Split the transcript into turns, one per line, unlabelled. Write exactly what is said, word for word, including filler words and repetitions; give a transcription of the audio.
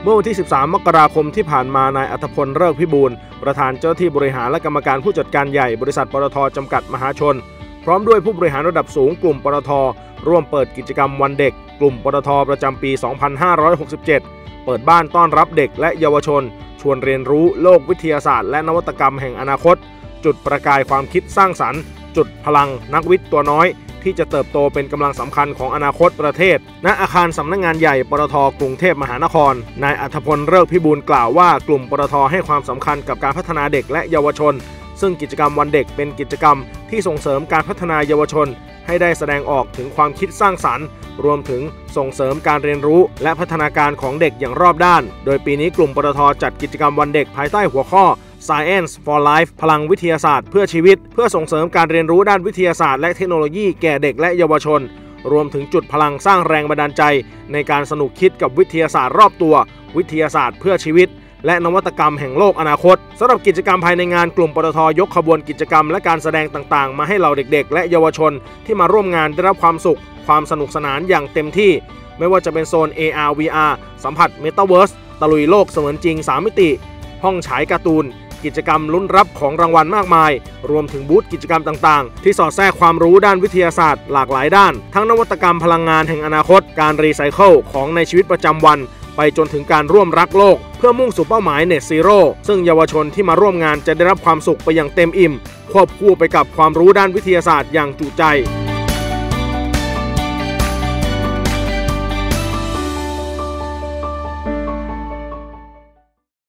มื่อวันที่สิบสามมกราคมที่ผ่านมานายอัธพลฤกษ์พิบูลประธานเจ้าหน้าที่บริหารและกรรมการผู้จัดการใหญ่บริษัทปตท.จำกัดมหาชนพร้อมด้วยผู้บริหารระดับสูงกลุ่มปตท.ร่วมเปิดกิจกรรมวันเด็กกลุ่มปตท.ประจำปี สองพันห้าร้อยหกสิบเจ็ด เปิดบ้านต้อนรับเด็กและเยาวชนชวนเรียนรู้โลกวิทยาศาสตร์และนวัตกรรมแห่งอนาคตจุดประกายความคิดสร้างสรรค์จุดพลังนักวิทย์ตัวน้อยที่จะเติบโตเป็นกำลังสำคัญของอนาคตประเทศณอาคารสำนักงานใหญ่ปตท.กรุงเทพมหานครนายอัธพลฤกษ์พิบูลกล่าวว่ากลุ่มปตท.ให้ความสำคัญกับการพัฒนาเด็กและเยาวชนซึ่งกิจกรรมวันเด็กเป็นกิจกรรมที่ส่งเสริมการพัฒนาเยาวชนให้ได้แสดงออกถึงความคิดสร้างสรรค์รวมถึงส่งเสริมการเรียนรู้และพัฒนาการของเด็กอย่างรอบด้านโดยปีนี้กลุ่มปตท.จัดกิจกรรมวันเด็กภายใต้หัวข้อ Science for Life พลังวิทยาศาสตร์เพื่อชีวิตเพื่อส่งเสริมการเรียนรู้ด้านวิทยาศาสตร์และเทคโนโลยีแก่เด็กและเยาวชนรวมถึงจุดพลังสร้างแรงบันดาลใจในการสนุกคิดกับวิทยาศาสตร์รอบตัววิทยาศาสตร์เพื่อชีวิตและนวัตกรรมแห่งโลกอนาคตสำหรับกิจกรรมภายในงานกลุ่มปตท.ยกขบวนกิจกรรมและการแสดงต่างๆมาให้เหล่าเด็กๆและเยาวชนที่มาร่วมงานได้รับความสุขความสนุกสนานอย่างเต็มที่ไม่ว่าจะเป็นโซน เอ อาร์ วี อาร์ สัมผัส Metaverse ตะลุยโลกเสมือนจริงสามมิติห้องฉายการ์ตูนกิจกรรมลุ้นรับของรางวัลมากมายรวมถึงบูธกิจกรรมต่างๆที่สอดแทรกความรู้ด้านวิทยาศาสตร์หลากหลายด้านทั้งนวัตกรรมพลังงานแห่งอนาคตการรีไซเคิลของในชีวิตประจำวันไปจนถึงการร่วมรักโลกเพื่อมุ่งสู่เป้าหมาย Net Zero ซึ่งเยาวชนที่มาร่วมงานจะได้รับความสุขไปอย่างเต็มอิ่มควบคู่ไปกับความรู้ด้านวิทยาศาสตร์อย่างจุใจ